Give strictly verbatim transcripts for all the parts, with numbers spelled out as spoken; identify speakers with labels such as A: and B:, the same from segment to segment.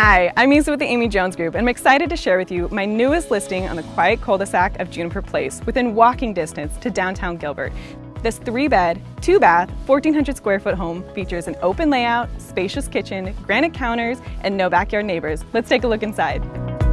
A: Hi, I'm Isa with the Amy Jones Group, and I'm excited to share with you my newest listing on the quiet cul-de-sac of Juniper Place, within walking distance to downtown Gilbert. This three-bed, two-bath, fourteen hundred square foot home features an open layout, spacious kitchen, granite counters, and no backyard neighbors. Let's take a look inside.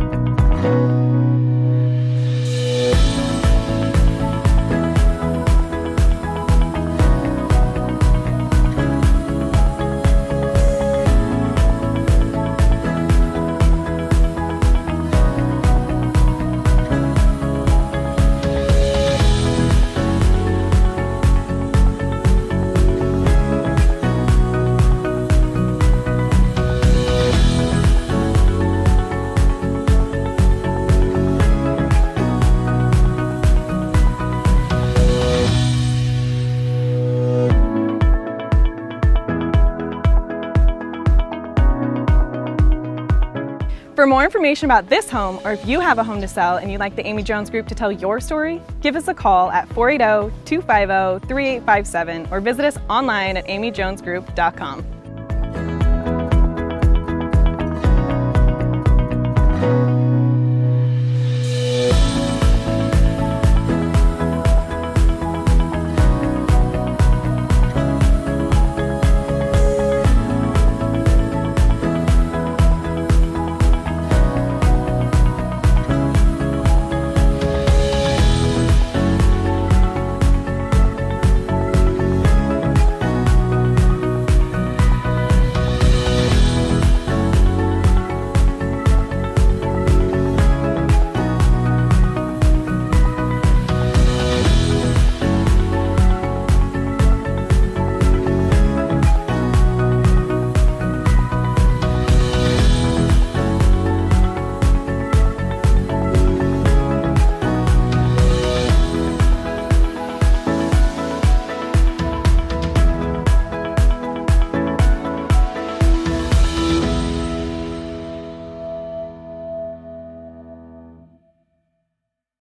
A: For more information about this home, or if you have a home to sell and you'd like the Amy Jones Group to tell your story, give us a call at four eight zero, two five zero, three eight five seven or visit us online at amy jones group dot com.